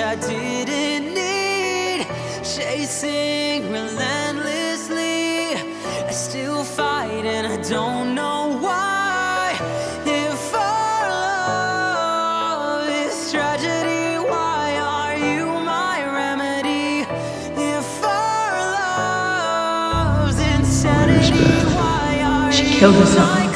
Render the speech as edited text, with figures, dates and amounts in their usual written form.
I didn't need. Chasing relentlessly, I still fight and I don't know why. If our love is tragedy, why are you my remedy? If our love's insanity, why are you She killed herself.